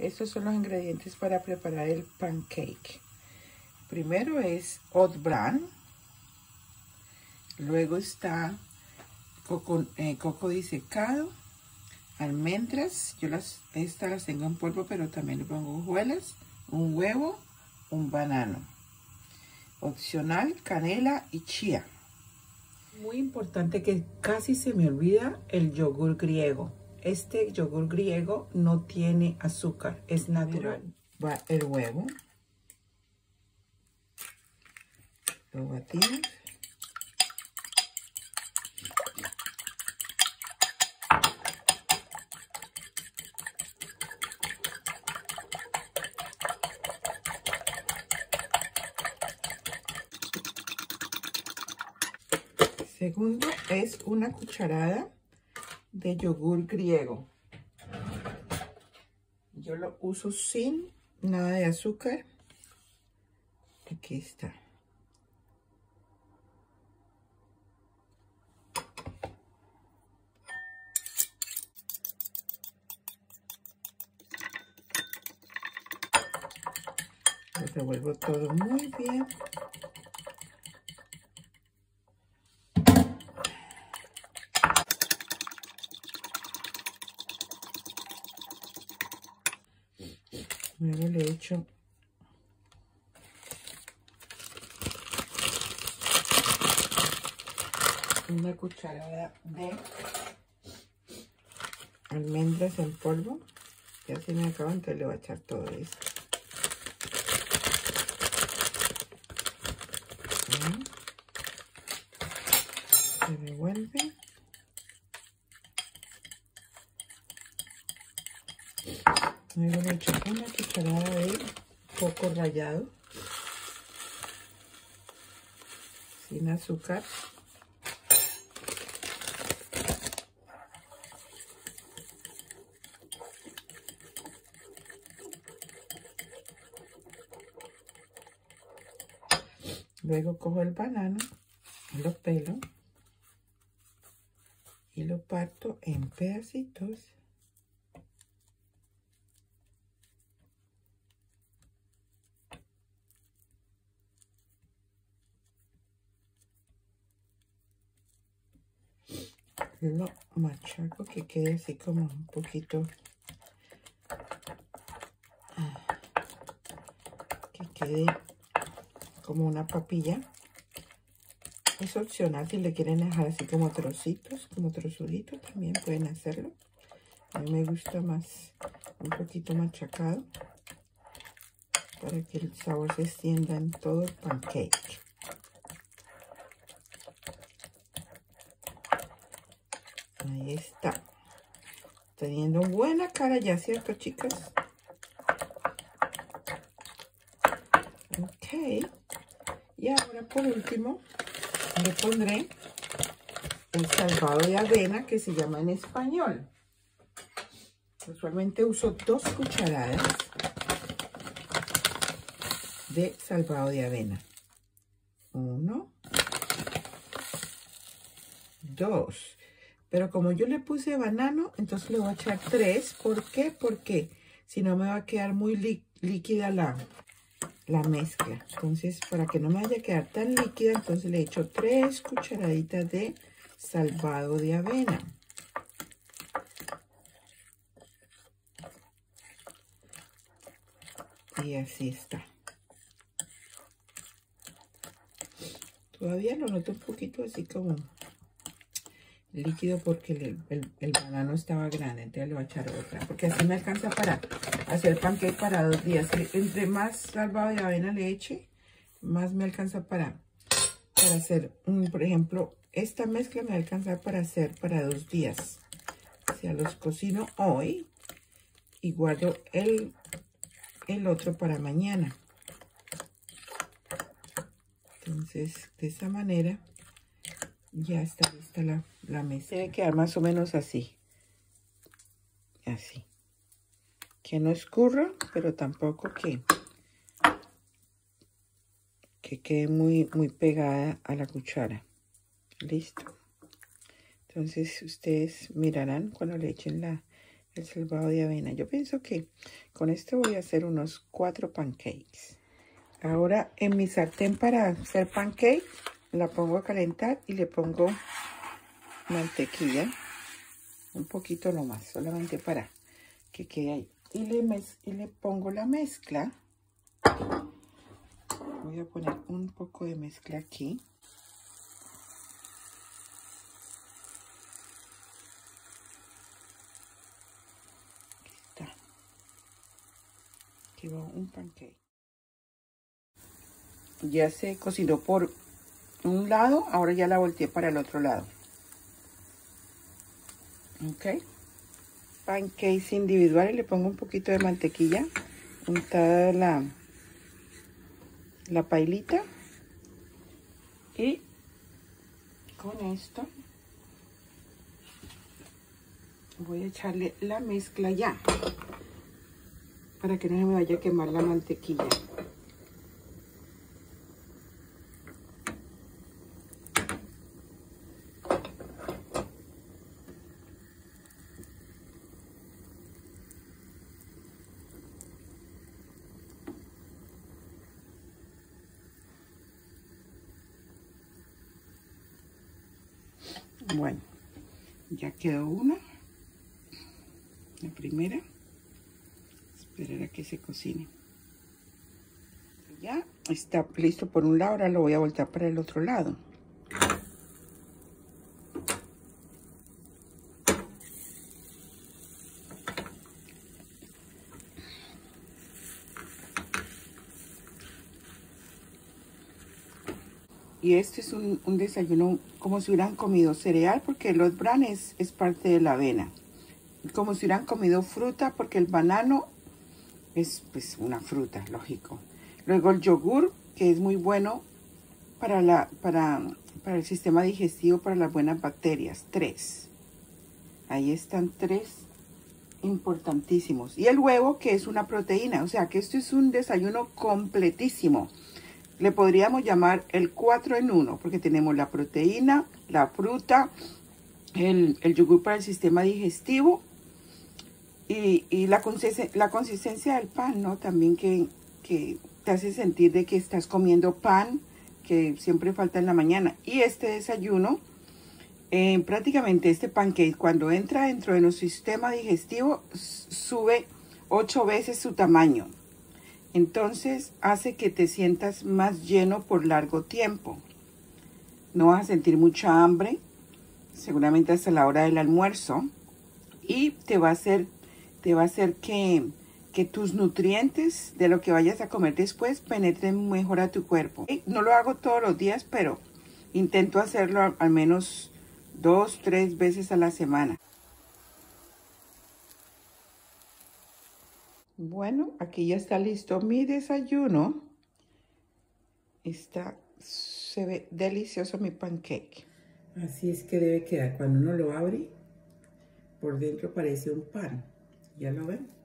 Estos son los ingredientes para preparar el pancake. Primero es oat bran. Luego está coco disecado, almendras. Estas las tengo en polvo, pero también le pongo hojuelas, un huevo, un banano. Opcional, canela y chía. Muy importante, que casi se me olvida, el yogur griego. Este yogur griego no tiene azúcar, es natural. Va el huevo. Lo batimos. Segundo es una cucharada de yogur griego. Yo lo uso sin nada de azúcar. Aquí está. Lo revuelvo todo muy bien. Luego le echo una cucharada de almendras en polvo. Ya se me acaba, entonces le voy a echar todo esto. Se revuelve. Luego le echo una cucharada de coco rallado, sin azúcar. Luego cojo el banano, lo pelo y lo parto en pedacitos. Lo machaco que quede así como un poquito, que quede como una papilla. Es opcional, si le quieren dejar así como trocitos, como trozuditos, también pueden hacerlo. A mí me gusta más un poquito machacado para que el sabor se extienda en todo el pancake. Ahí está. Teniendo buena cara ya, ¿cierto, chicas? Ok. Y ahora por último le pondré el salvado de avena, que se llama en español. Usualmente uso 2 cucharadas de salvado de avena. 1, 2. Pero como yo le puse banano, entonces le voy a echar 3. ¿Por qué? Porque si no me va a quedar muy líquida la mezcla. Entonces, para que no me vaya a quedar tan líquida, entonces le echo 3 cucharaditas de salvado de avena. Y así está. Todavía lo noto un poquito así como líquido porque el banano estaba grande, entonces le voy a echar otra, porque así me alcanza para hacer pancake para 2 días. Entre más salvado de avena le eche, más me alcanza para hacer, por ejemplo, esta mezcla me va a alcanzar para hacer para 2 días. O sea, los cocino hoy y guardo el otro para mañana. Entonces, de esta manera ya está lista la mezcla. Tiene que quedar más o menos así. Así. Que no escurra, pero tampoco que quede muy pegada a la cuchara. Listo. Entonces, ustedes mirarán cuando le echen el salvado de avena. Yo pienso que con esto voy a hacer unos 4 pancakes. Ahora en mi sartén para hacer pancake la pongo a calentar y le pongo mantequilla. Un poquito nomás, solamente para que quede ahí. Y le pongo la mezcla. Voy a poner un poco de mezcla aquí. Aquí está. Aquí va un pancake. Ya se cocinó por un lado, ahora ya la volteé para el otro lado. Ok. Pancakes individuales, le pongo un poquito de mantequilla untada la pailita. Y con esto voy a echarle la mezcla ya, para que no se me vaya a quemar la mantequilla. Bueno, ya quedó una. La primera. Esperar a que se cocine. Ya está listo por un lado, ahora lo voy a voltear para el otro lado. Y este es un desayuno como si hubieran comido cereal, porque los bran es parte de la avena. Como si hubieran comido fruta, porque el banano es pues una fruta, lógico. Luego el yogur, que es muy bueno para el sistema digestivo, para las buenas bacterias. 3. Ahí están 3 importantísimos. Y el huevo, que es una proteína. O sea que esto es un desayuno completísimo. Le podríamos llamar el 4 en 1, porque tenemos la proteína, la fruta, el yogur para el sistema digestivo y la consistencia del pan, ¿no? También que te hace sentir de que estás comiendo pan, que siempre falta en la mañana. Y este desayuno, prácticamente este pancake, cuando entra dentro de nuestro sistema digestivo, sube 8 veces su tamaño. Entonces hace que te sientas más lleno por largo tiempo. No vas a sentir mucha hambre, seguramente hasta la hora del almuerzo. Y te va a hacer que tus nutrientes de lo que vayas a comer después penetren mejor a tu cuerpo. No lo hago todos los días, pero intento hacerlo al menos 2, 3 veces a la semana. Bueno, aquí ya está listo mi desayuno. Se ve delicioso mi pancake. Así es que debe quedar. Cuando uno lo abre, por dentro parece un pan. ¿Ya lo ven?